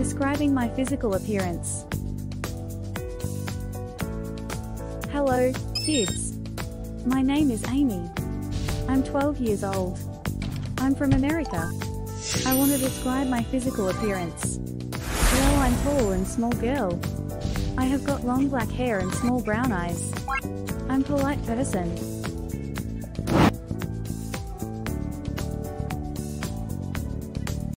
Describing my physical appearance. Hello, kids. My name is Amy. I'm 12 years old. I'm from America. I want to describe my physical appearance. Well, I'm tall and small girl. I have got long black hair and small brown eyes. I'm polite person.